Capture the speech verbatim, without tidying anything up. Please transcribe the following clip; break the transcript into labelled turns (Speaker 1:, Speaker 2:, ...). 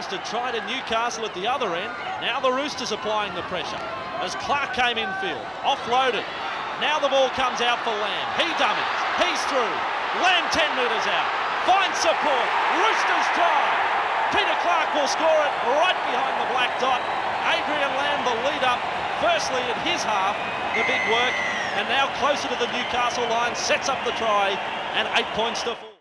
Speaker 1: cost a try to Newcastle at the other end. Now the Roosters applying the pressure as Clarke came infield, offloaded. Now the ball comes out for Lam. He dummies. He's through. Lam ten metres out. Finds support. Roosters try. Peter Clarke will score it right behind the black dot. Adrian Lam, the lead up, firstly at his half, the big work, and now closer to the Newcastle line, sets up the try, and eight points to four.